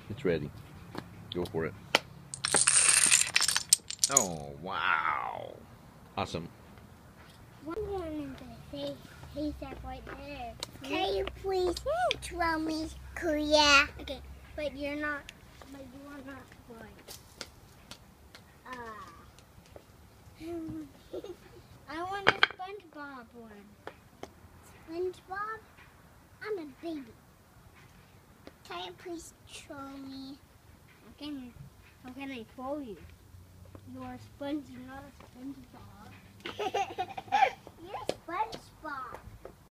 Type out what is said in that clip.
It's ready. Go for it. Oh, wow. Awesome. One in the haystack right there. Can you please draw me Korea? Okay, but you are not right. I want a SpongeBob one. SpongeBob? I'm a baby. Can you please show me? How can I show you? You're a sponge, not a SpongeBob. You're SpongeBob.